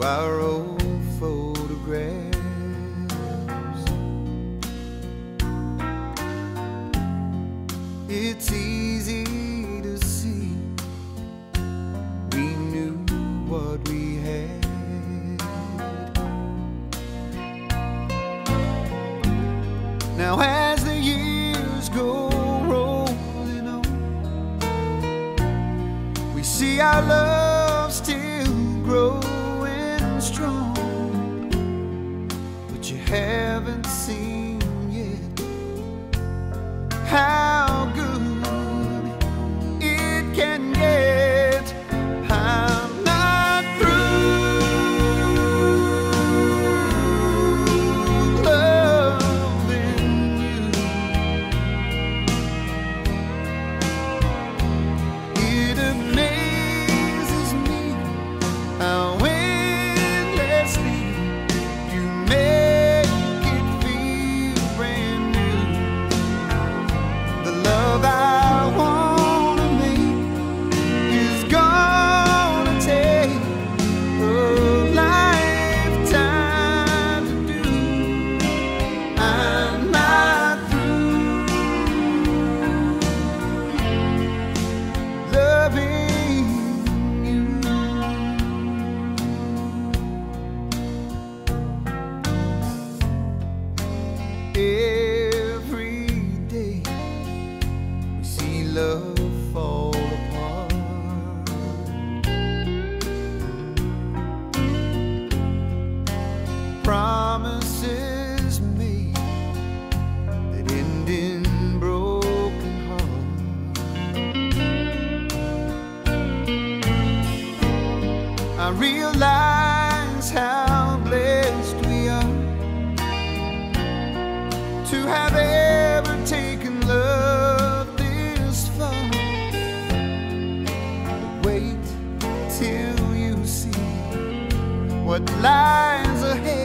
our old photographs. It's easy to see we knew what we had. Now as the years go rolling on, we see our love still growing strong, but you haven't seen yet how good it can get. I'm not through loving you. It amazes me how endlessly you make it feel brand new. The love I wanna make is gonna take a lifetime to do. I'm not through loving you. Every day we see love fall apart. Promises made that end in broken hearts. I realize how blessed we are to have ever taken love this far. But wait till you see what lies ahead.